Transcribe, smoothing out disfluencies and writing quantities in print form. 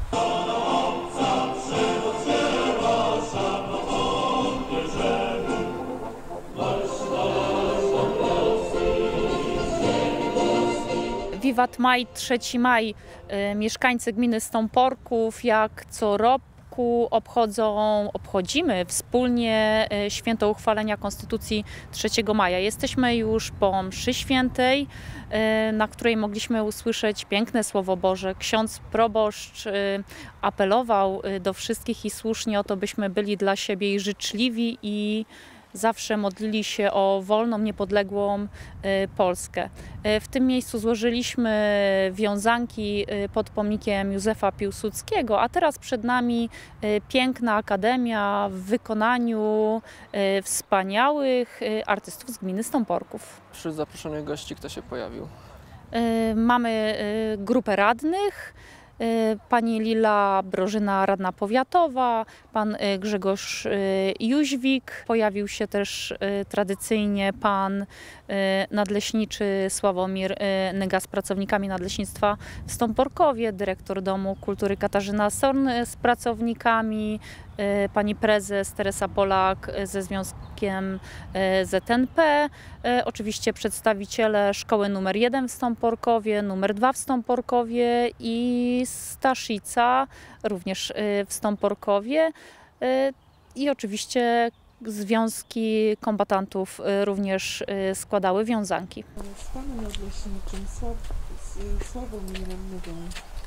Wiwat Maj, 3 maj. Mieszkańcy gminy Stąporków jak co roku obchodzimy wspólnie święto uchwalenia Konstytucji 3 maja. Jesteśmy już po mszy świętej, na której mogliśmy usłyszeć piękne Słowo Boże. Ksiądz proboszcz apelował do wszystkich i słusznie o to, byśmy byli dla siebie i życzliwi i zawsze modlili się o wolną, niepodległą Polskę. W tym miejscu złożyliśmy wiązanki pod pomnikiem Józefa Piłsudskiego, a teraz przed nami piękna akademia w wykonaniu wspaniałych artystów z gminy Stąporków. Wśród zaproszonych gości kto się pojawił? Mamy grupę radnych. Pani Lila Brożyna, radna powiatowa, pan Grzegorz Jóźwik, pojawił się też tradycyjnie pan nadleśniczy Sławomir Nyga z pracownikami Nadleśnictwa w Stąporkowie, dyrektor Domu Kultury Katarzyna Sorn z pracownikami, pani prezes Teresa Polak ze związkiem ZNP, oczywiście przedstawiciele szkoły numer 1 w Stąporkowie, numer 2 w Stąporkowie i Staszica również w Stąporkowie i oczywiście związki kombatantów również składały wiązanki. Z panem nadleśniczym Sławomirem Nygą